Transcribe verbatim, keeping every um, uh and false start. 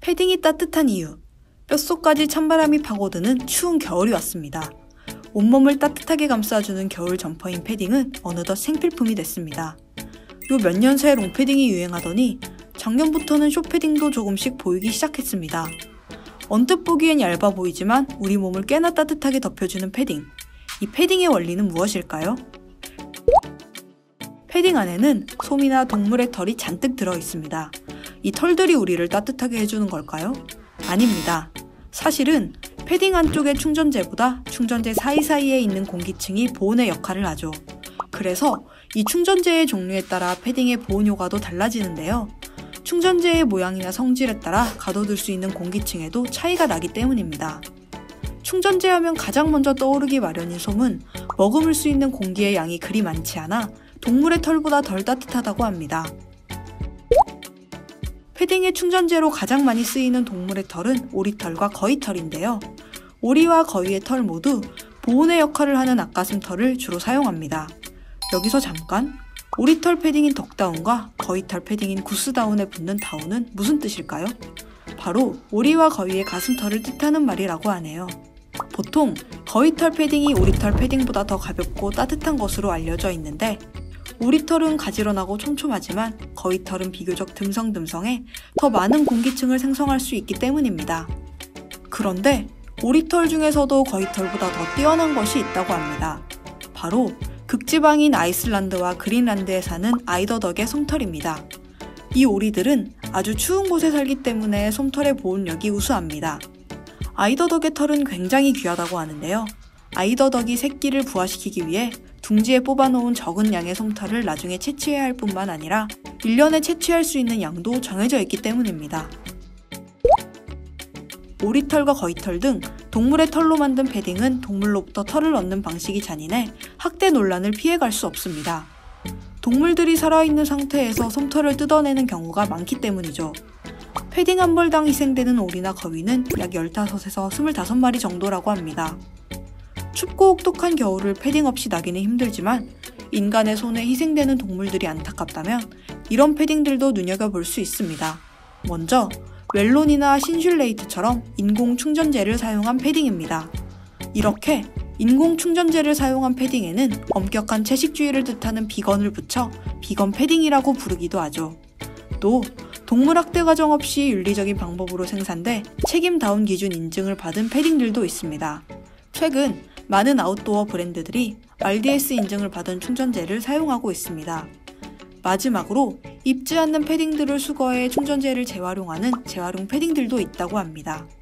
패딩이 따뜻한 이유. 뼛속까지 찬바람이 파고드는 추운 겨울이 왔습니다. 온몸을 따뜻하게 감싸주는 겨울 점퍼인 패딩은 어느덧 생필품이 됐습니다. 요 몇 년 새 롱패딩이 유행하더니 작년부터는 숏패딩도 조금씩 보이기 시작했습니다. 언뜻 보기엔 얇아 보이지만 우리 몸을 꽤나 따뜻하게 덮여주는 패딩. 이 패딩의 원리는 무엇일까요? 패딩 안에는 솜이나 동물의 털이 잔뜩 들어있습니다. 이 털들이 우리를 따뜻하게 해주는 걸까요? 아닙니다. 사실은 패딩 안쪽의 충전재보다 충전재 사이사이에 있는 공기층이 보온의 역할을 하죠. 그래서 이 충전재의 종류에 따라 패딩의 보온 효과도 달라지는데요. 충전재의 모양이나 성질에 따라 가둬둘 수 있는 공기층에도 차이가 나기 때문입니다. 충전재 하면 가장 먼저 떠오르기 마련인 솜은 머금을 수 있는 공기의 양이 그리 많지 않아 동물의 털보다 덜 따뜻하다고 합니다. 패딩의 충전재로 가장 많이 쓰이는 동물의 털은 오리털과 거위털인데요. 오리와 거위의 털 모두 보온의 역할을 하는 앞가슴털을 주로 사용합니다. 여기서 잠깐, 오리털 패딩인 덕다운과 거위털 패딩인 구스다운에 붙는 다운은 무슨 뜻일까요? 바로 오리와 거위의 가슴털을 뜻하는 말이라고 하네요. 보통 거위털 패딩이 오리털 패딩보다 더 가볍고 따뜻한 것으로 알려져 있는데 오리털은 가지런하고 촘촘하지만 거위털은 비교적 듬성듬성해 더 많은 공기층을 생성할 수 있기 때문입니다. 그런데 오리털 중에서도 거위털보다 더 뛰어난 것이 있다고 합니다. 바로 극지방인 아이슬란드와 그린란드에 사는 아이더덕의 솜털입니다. 이 오리들은 아주 추운 곳에 살기 때문에 솜털의 보온력이 우수합니다. 아이더덕의 털은 굉장히 귀하다고 하는데요. 아이더덕이 새끼를 부화시키기 위해 둥지에 뽑아놓은 적은 양의 솜털을 나중에 채취해야 할 뿐만 아니라 일 년에 채취할 수 있는 양도 정해져 있기 때문입니다. 오리털과 거위털 등 동물의 털로 만든 패딩은 동물로부터 털을 얻는 방식이 잔인해 학대 논란을 피해갈 수 없습니다. 동물들이 살아있는 상태에서 솜털을 뜯어내는 경우가 많기 때문이죠. 패딩 한 벌당 희생되는 오리나 거위는 약 열다섯에서 스물다섯 마리 정도라고 합니다. 춥고 혹독한 겨울을 패딩 없이 나기는 힘들지만 인간의 손에 희생되는 동물들이 안타깝다면 이런 패딩들도 눈여겨볼 수 있습니다. 먼저 웰론이나 신슐레이트처럼 인공 충전재를 사용한 패딩입니다. 이렇게 인공 충전재를 사용한 패딩에는 엄격한 채식주의를 뜻하는 비건을 붙여 비건 패딩이라고 부르기도 하죠. 또 동물 학대 과정 없이 윤리적인 방법으로 생산돼 책임다운 기준 인증을 받은 패딩들도 있습니다. 최근 많은 아웃도어 브랜드들이 알디에스 인증을 받은 충전재를 사용하고 있습니다. 마지막으로 입지 않는 패딩들을 수거해 충전재를 재활용하는 재활용 패딩들도 있다고 합니다.